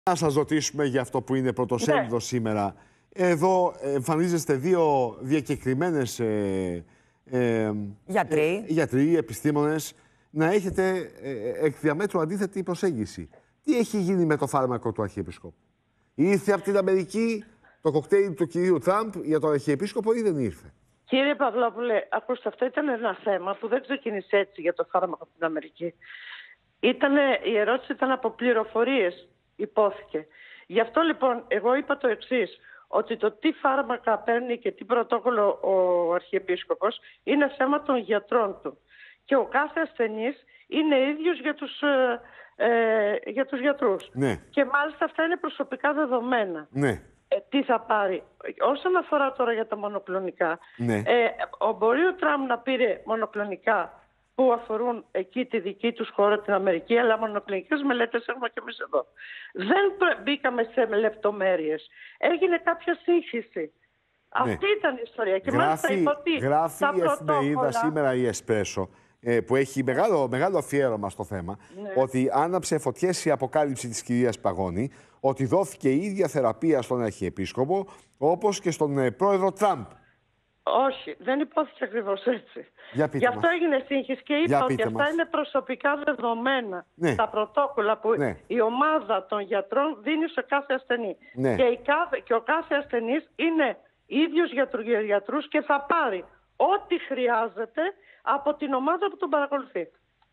Να σας ρωτήσουμε για αυτό που είναι πρωτοσέλιδο σήμερα. Εδώ εμφανίζεστε δύο διακεκριμένες γιατροί, επιστήμονες, να έχετε εκ διαμέτρου αντίθετη προσέγγιση. Τι έχει γίνει με το φάρμακο του Αρχιεπισκόπου? Ήρθε από την Αμερική το κοκτέιλ του κυρίου Τραμπ για τον Αρχιεπίσκοπο ή δεν ήρθε? Κύριε Παυλόπουλε, ακούστε, αυτό ήταν ένα θέμα που δεν ξεκίνησε έτσι για το φάρμακο από την Αμερική. Η ερώτηση ήταν από πληροφορίες, υπόθηκε. Γι' αυτό λοιπόν εγώ είπα το εξής, ότι το τι φάρμακα παίρνει και τι πρωτόκολλο ο Αρχιεπίσκοπος είναι θέμα των γιατρών του. Και ο κάθε ασθενής είναι ίδιος για τους γιατρούς. Ναι. Και μάλιστα αυτά είναι προσωπικά δεδομένα. Ναι. Τι θα πάρει. Όσον αφορά τώρα για τα μονοκλονικά, ναι. Μπορεί ο Τραμπ να πήρε μονοκλονικά που αφορούν εκεί τη δική τους χώρα, την Αμερική, αλλά μονοκλονικές μελέτες έχουμε και εμείς εδώ. Δεν μπήκαμε σε λεπτομέρειες. Έγινε κάποια σύγχυση. Ναι. Αυτή ήταν η ιστορία. Και γράφει η εφημερίδα σήμερα, η Εσπρέσο, που έχει μεγάλο αφιέρωμα στο θέμα, ναι, ότι άναψε φωτιές η αποκάλυψη της κυρίας Παγώνη, ότι δόθηκε η ίδια θεραπεία στον Αρχιεπίσκοπο όπως και στον πρόεδρο Τραμπ. Όχι, δεν υπόθηκε ακριβώς έτσι. Γι' αυτό έγινε σύγχυση και είπα ότι αυτά είναι προσωπικά δεδομένα. Ναι. Τα πρωτόκολλα που η ομάδα των γιατρών δίνει σε κάθε ασθενή. Ναι. Και ο κάθε ασθενής είναι ίδιος γιατρούς και θα πάρει ό,τι χρειάζεται από την ομάδα που τον παρακολουθεί.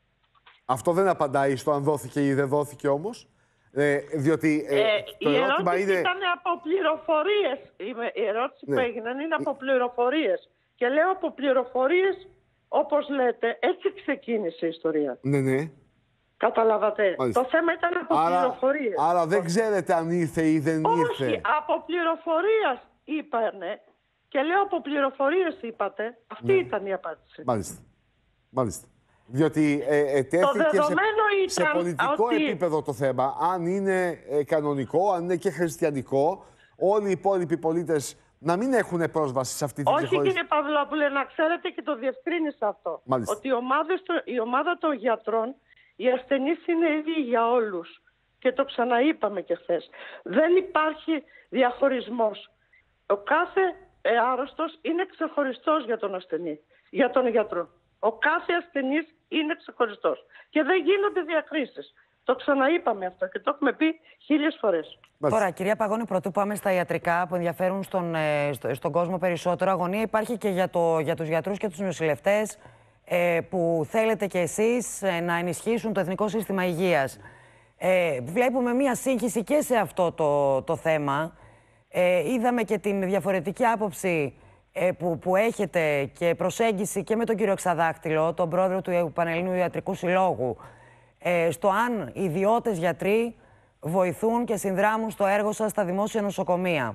Αυτό δεν απαντάει στο αν δόθηκε ή δεν δόθηκε όμως. Διότι το η ερώτηση είναι... ήταν από πληροφορίες. Η ερώτηση που έγινε είναι από πληροφορίες. Και λέω από πληροφορίες, όπως λέτε, έτσι ξεκίνησε η ιστορία. Ναι, ναι. Καταλάβατε. Μάλιστα. Το θέμα ήταν από πληροφορίες. Άρα δεν ξέρετε αν ήρθε ή δεν ήρθε. Όχι, από πληροφορίες είπανε. Και λέω από πληροφορίες είπατε. Αυτή ήταν η απάντηση. Μάλιστα. Μάλιστα. Διότι τέθηκε σε πολιτικό επίπεδο το θέμα. Αν είναι κανονικό, αν είναι και χριστιανικό, όλοι οι υπόλοιποι πολίτες να μην έχουν πρόσβαση σε αυτή τη διαχωρισή. Όχι, κύριε Παυλόπουλε, να ξέρετε και το διευκρίνησα αυτό. Μάλιστα. Ότι η ομάδα των γιατρών, οι ασθενείς είναι ίδιοι για όλους. Και το ξαναείπαμε και χθες. Δεν υπάρχει διαχωρισμός. Ο κάθε άρρωστος είναι ξεχωριστός για τον ασθενή, για τον γιατρό. Ο κάθε ασθενής είναι ξεχωριστός. Και δεν γίνονται διακρίσεις. Το ξαναείπαμε αυτό και το έχουμε πει 1000 φορές. Τώρα, κυρία Παγώνη, πρωτού πάμε στα ιατρικά που ενδιαφέρουν στον κόσμο περισσότερο, αγωνία υπάρχει και για τους γιατρούς και τους νοσηλευτές που θέλετε κι εσείς να ενισχύσουν το Εθνικό Σύστημα Υγείας. Βλέπουμε μία σύγχυση και σε αυτό το θέμα. Είδαμε και την διαφορετική άποψη που έχετε και προσέγγιση και με τον κύριο Εξαδάκτυλο, τον πρόεδρο του Πανελληνίου Ιατρικού Συλλόγου, στο αν οι ιδιώτες γιατροί βοηθούν και συνδράμουν στο έργο σας στα δημόσια νοσοκομεία.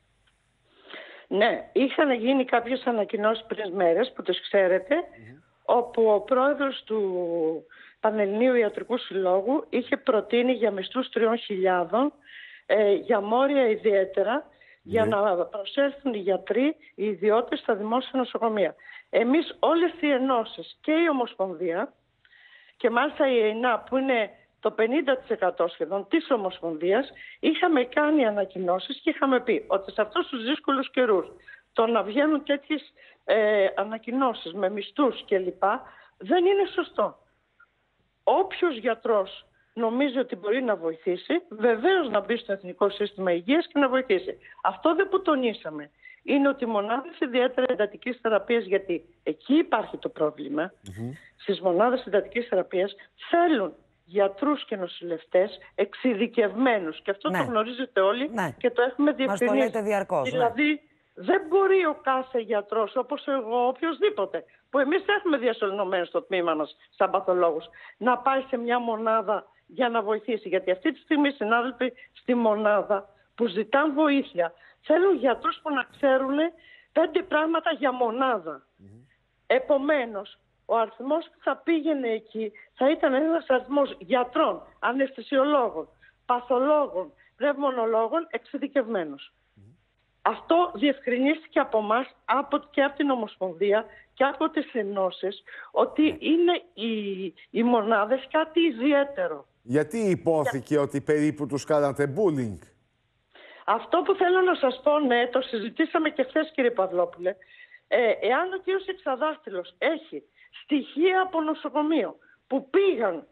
Ναι, είχαν γίνει κάποιες ανακοινώσεις πριν μέρες που τις ξέρετε, όπου ο πρόεδρος του Πανελληνίου Ιατρικού Συλλόγου είχε προτείνει για μισθούς 3.000, για μόρια ιδιαίτερα, για να προσέλθουν οι γιατροί, οι ιδιώτες στα δημόσια νοσοκομεία. Εμείς όλες οι ενώσεις και η Ομοσπονδία, και μάλιστα η ΕΙΝΑ που είναι το 50% σχεδόν της Ομοσπονδίας, είχαμε κάνει ανακοινώσεις και είχαμε πει ότι σε αυτούς τους δύσκολους καιρούς το να βγαίνουν τέτοιες ανακοινώσεις με μισθούς κλπ. Δεν είναι σωστό. Όποιος γιατρός νομίζει ότι μπορεί να βοηθήσει, βεβαίως να μπει στο Εθνικό Σύστημα Υγείας και να βοηθήσει. Αυτό δεν που τονίσαμε είναι ότι οι μονάδες ιδιαίτερα εντατικής θεραπείας, γιατί εκεί υπάρχει το πρόβλημα, στις μονάδες εντατικής θεραπείας θέλουν γιατρούς και νοσηλευτές εξειδικευμένους. Και αυτό το γνωρίζετε όλοι και το έχουμε διευκρινίσει. Μας το λέτε διαρκώς. Δηλαδή, δεν μπορεί ο κάθε γιατρός, όπως εγώ, οποιοδήποτε, που εμείς έχουμε διασωληνωμένους στο τμήμα μας, σαν παθολόγους, να πάει σε μια μονάδα για να βοηθήσει. Γιατί αυτή τη στιγμή οι συνάδελφοι στη μονάδα που ζητάν βοήθεια θέλουν γιατρούς που να ξέρουν 5 πράγματα για μονάδα. Επομένως, ο αριθμός που θα πήγαινε εκεί θα ήταν ένας αριθμός γιατρών, αναισθησιολόγων, παθολόγων, πνευμονολόγων εξειδικευμένους. Αυτό διευκρινίστηκε από εμάς και από την Ομοσπονδία και από τις ενώσεις ότι είναι οι μονάδες κάτι ιδιαίτερο. Γιατί υπόθηκε ότι περίπου τους κάνατε bullying? Αυτό που θέλω να σας πω, ναι, το συζητήσαμε και χθες, κύριε Παυλόπουλε. Εάν ο κύριος Εξαδάχτυλος έχει στοιχεία από νοσοκομείο που πήγαν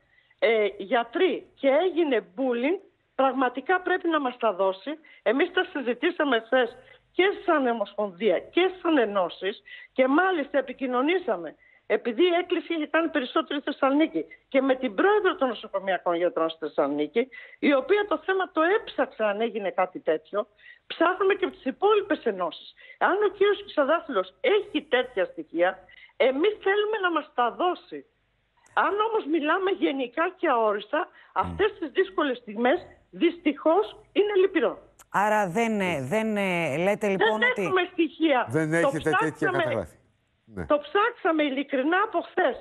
γιατροί και έγινε bullying, πραγματικά πρέπει να μας τα δώσει. Εμείς τα συζητήσαμε χθες και σαν Ομοσπονδία και σαν ενώσεις και μάλιστα επικοινωνήσαμε, επειδή η έκκληση είχε κάνει περισσότερο στη Θεσσαλονίκη, και με την πρόεδρο των νοσοκομιακών γιατρών στη Θεσσαλονίκη, η οποία το θέμα το έψαξε αν έγινε κάτι τέτοιο. Ψάχνουμε και από τις υπόλοιπες ενώσεις. Αν ο κύριος Εξαδάχτυλος έχει τέτοια στοιχεία, εμείς θέλουμε να μας τα δώσει. Αν όμως μιλάμε γενικά και αόριστα, αυτές τις δύσκολες στιγμές δυστυχώς είναι λυπηρό. Άρα δεν λέτε λοιπόν δεν ότι... έχουμε στοιχεία. Δεν έχετε τέτοια καταγραφή. Ναι. Το ψάξαμε ειλικρινά από χθες.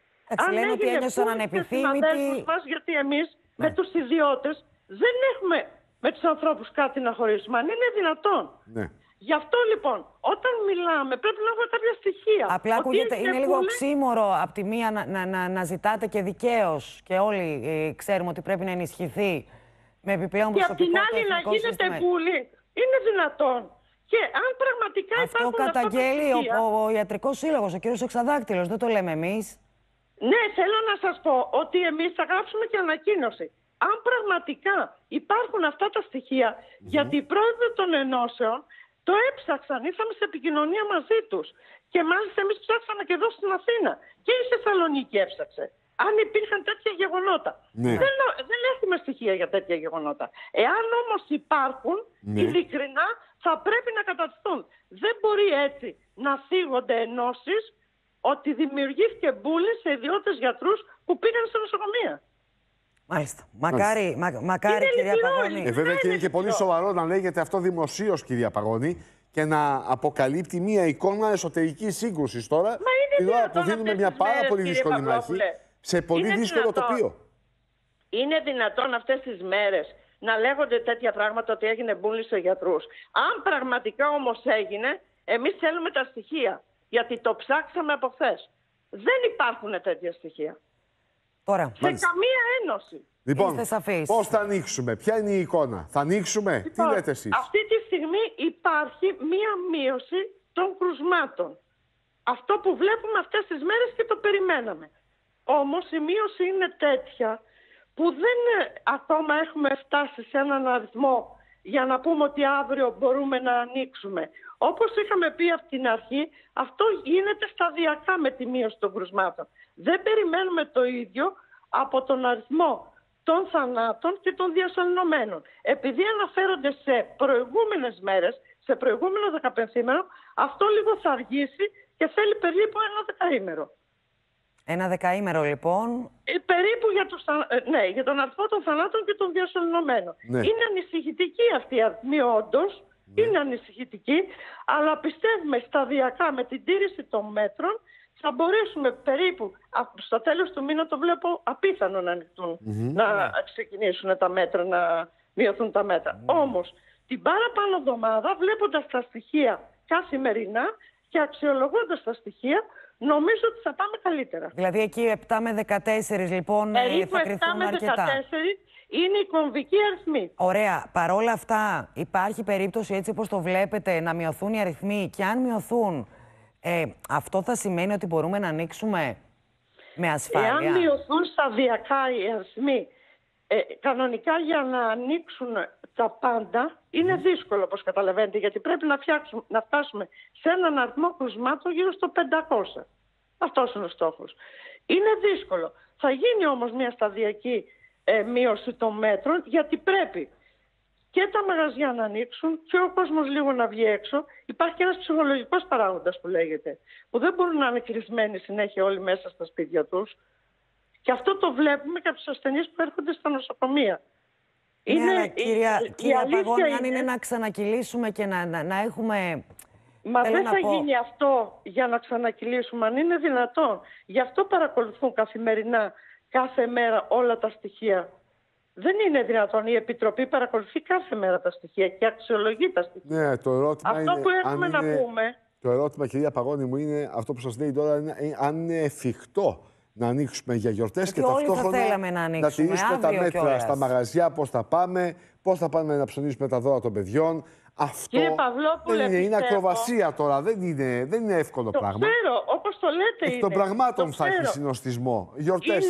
Αν λένε ότι ένιωσαν ανεπιθύμητοι... Γιατί εμείς με τους ιδιώτες δεν έχουμε με τους ανθρώπους κάτι να χωρίσουμε. Αν είναι δυνατόν. Ναι. Γι' αυτό λοιπόν, όταν μιλάμε πρέπει να έχουμε κάποια στοιχεία. Απλά ακούγεται, είναι λίγο οξύμορο από τη μία να ζητάτε και δικαίως, και όλοι ξέρουμε ότι πρέπει να ενισχυθεί με επιπλέον προσωπικό. Και απ' την άλλη να γίνεται bullying. Είναι δυνατόν. Και αν πραγματικά αυτό καταγγέλει ο Ιατρικός Σύλλογος, ο κ. Εξαδάχτυλος, δεν το λέμε εμείς. Ναι, θέλω να σας πω ότι εμείς θα γράψουμε και ανακοίνωση. Αν πραγματικά υπάρχουν αυτά τα στοιχεία, γιατί οι πρόεδροι των ενώσεων το έψαξαν, ήρθαμε σε επικοινωνία μαζί τους. Και μάλιστα εμείς ψάξαμε και εδώ στην Αθήνα. Και η Θεσσαλονίκη έψαξε. Αν υπήρχαν τέτοια γεγονότα. Ναι. Δεν έχουμε στοιχεία για τέτοια γεγονότα. Εάν όμως υπάρχουν, ειλικρινά θα πρέπει να κατατηθούν. Δεν μπορεί έτσι να θίγονται ενώσεις ότι δημιουργήθηκε bullying σε ιδιώτες γιατρούς που πήγαν σε νοσοκομεία. Μάλιστα. Μακάρι κυρία Παγώνη. Βέβαια και είναι και πολύ σοβαρό να λέγεται αυτό δημοσίως, κυρία Παγώνη, και να αποκαλύπτει μία εικόνα εσωτερικής σύγκρουσης τώρα, την ώρα που δίνουμε μια πάρα πολύ δύσκολη μάχη σε πολύ δύσκολο τοπίο. Είναι δυνατόν αυτές τις μέρες να λέγονται τέτοια πράγματα, ότι έγινε bullying σε γιατρούς? Αν πραγματικά όμως έγινε, εμείς θέλουμε τα στοιχεία. Γιατί το ψάξαμε από χθες. Δεν υπάρχουν τέτοια στοιχεία. Τώρα, σε καμία ένωση. Λοιπόν, πώς θα ανοίξουμε, ποια είναι η εικόνα, θα ανοίξουμε, τι λέτε εσείς? Αυτή τη στιγμή υπάρχει μία μείωση των κρουσμάτων. Αυτό που βλέπουμε αυτές τις μέρες και το περιμέναμε. Όμως η μείωση είναι τέτοια που δεν ακόμα έχουμε φτάσει σε έναν αριθμό για να πούμε ότι αύριο μπορούμε να ανοίξουμε. Όπως είχαμε πει από την αρχή, αυτό γίνεται σταδιακά με τη μείωση των κρουσμάτων. Δεν περιμένουμε το ίδιο από τον αριθμό των θανάτων και των διασωληνωμένων. Επειδή αναφέρονται σε προηγούμενες μέρες, σε προηγούμενο 15ήμερο, αυτό λίγο θα αργήσει και θέλει περίπου ένα δεκαήμερο. Ένα δεκαήμερο λοιπόν. Περίπου για τον αριθμό των θανάτων και των διασωληνωμένων. Ναι. Είναι ανησυχητική αυτή η αριθμή όντως. Ναι. Είναι ανησυχητική, αλλά πιστεύουμε σταδιακά με την τήρηση των μέτρων θα μπορέσουμε περίπου στο τέλος του μήνα, το βλέπω απίθανο να ανοιχτούν, να ξεκινήσουν τα μέτρα, να μειωθούν τα μέτρα. Όμως την παραπάνω εβδομάδα, βλέποντας τα στοιχεία καθημερινά και αξιολογώντας τα στοιχεία, νομίζω ότι θα πάμε καλύτερα. Δηλαδή εκεί 7 με 14 λοιπόν θα κρυφθούν αρκετά. 7 με 14 είναι η κομβική αριθμή. Ωραία. Παρόλα αυτά υπάρχει περίπτωση, έτσι όπως το βλέπετε, να μειωθούν οι αριθμοί, και αν μειωθούν, αυτό θα σημαίνει ότι μπορούμε να ανοίξουμε με ασφάλεια? Εάν μειωθούν σταδιακά οι αριθμοί, κανονικά για να ανοίξουν τα πάντα είναι δύσκολο, όπως καταλαβαίνετε, γιατί πρέπει να φτάσουμε σε έναν αριθμό κρουσμάτων γύρω στο 500. Αυτός είναι ο στόχος. Είναι δύσκολο. Θα γίνει όμως μια σταδιακή μείωση των μέτρων, γιατί πρέπει και τα μαγαζιά να ανοίξουν και ο κόσμος λίγο να βγει έξω. Υπάρχει και ένας ψυχολογικός παράγοντας που λέγεται, που δεν μπορούν να είναι κλεισμένοι συνέχεια όλοι μέσα στα σπίτια τους. Και αυτό το βλέπουμε και από τους ασθενείς που έρχονται στα νοσοκομεία. Ναι, κυρία Παγώνη, αν είναι να ξανακυλήσουμε και να έχουμε... Μα δεν θα γίνει αυτό για να ξανακυλήσουμε, αν είναι δυνατόν. Γι' αυτό παρακολουθούν καθημερινά, κάθε μέρα όλα τα στοιχεία. Δεν είναι δυνατόν. Η Επιτροπή παρακολουθεί κάθε μέρα τα στοιχεία και αξιολογεί τα στοιχεία. Ναι, το ερώτημα αυτό είναι, που έχουμε να πούμε... Το ερώτημα, κυρία Παγώνη μου, είναι αυτό που σας λέει τώρα, αν είναι εφικτό να ανοίξουμε για γιορτές και όλοι ταυτόχρονα θα θέλαμε να τηρήσουμε τα μέτρα κιόλας. στα μαγαζιά, πώς θα πάμε να ψωνίσουμε τα δώρα των παιδιών. Αυτό είναι ακροβασία τώρα, δεν είναι εύκολο πράγμα. Το ξέρω, όπως το λέτε. Εκ των πραγμάτων θα έχει συνοστισμό. Γιορτές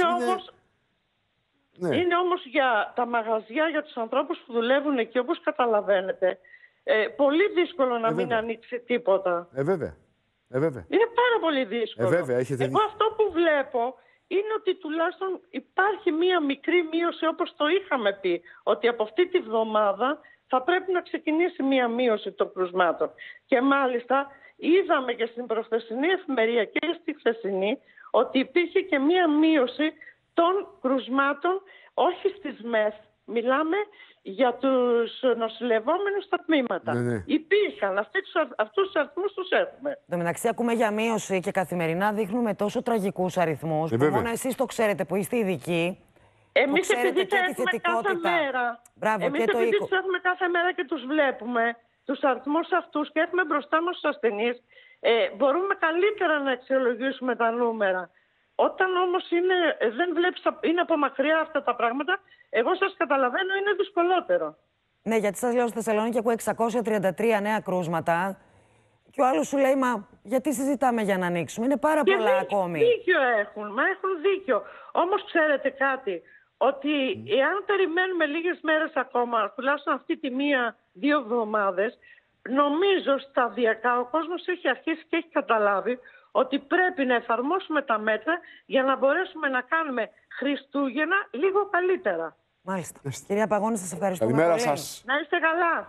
είναι όμως για τα μαγαζιά, για τους ανθρώπους που δουλεύουν εκεί, όπως καταλαβαίνετε, πολύ δύσκολο να μην ανοίξει τίποτα. Βέβαια. Είναι πάρα πολύ δύσκολο. Εγώ αυτό που βλέπω είναι ότι τουλάχιστον υπάρχει μία μικρή μείωση, όπως το είχαμε πει, ότι από αυτή τη βδομάδα θα πρέπει να ξεκινήσει μία μείωση των κρουσμάτων. Και μάλιστα είδαμε και στην προχθεσινή εφημερία και στη χθεσινή ότι υπήρχε και μία μείωση των κρουσμάτων, όχι στις ΜΕΘ. Μιλάμε για τους νοσηλευόμενους στα τμήματα. Υπήρχαν. Αυτούς τους αριθμούς τους έχουμε. Εν τω μεταξύ, ακούμε για μείωση και καθημερινά δείχνουμε τόσο τραγικούς αριθμούς. Που μόνο εσείς το ξέρετε, που είστε ειδικοί. Εμείς επειδή το έχουμε κάθε μέρα. Εμείς επειδή τους έχουμε κάθε μέρα και τους βλέπουμε, τους αριθμούς αυτούς και έχουμε μπροστά μας τους ασθενείς, μπορούμε καλύτερα να αξιολογήσουμε τα νούμερα. Όταν όμως δεν βλέπεις, είναι από μακριά αυτά τα πράγματα, εγώ σας καταλαβαίνω, είναι δυσκολότερο. Ναι, γιατί σας λέω στη Θεσσαλονίκη ακούω 633 νέα κρούσματα και ο άλλος σου λέει, μα γιατί συζητάμε για να ανοίξουμε, είναι πάρα πολλά ακόμη. Δίκιο έχουν, έχουν δίκιο. Όμως ξέρετε κάτι, ότι εάν περιμένουμε λίγες μέρες ακόμα, τουλάχιστον αυτή τη 1-2 εβδομάδες, νομίζω σταδιακά ο κόσμος έχει αρχίσει και έχει καταλάβει ότι πρέπει να εφαρμόσουμε τα μέτρα για να μπορέσουμε να κάνουμε Χριστούγεννα λίγο καλύτερα. Μάλιστα. Κυρία Παγώνη, σας ευχαριστούμε πολύ. Καλημέρα σας. Να είστε καλά.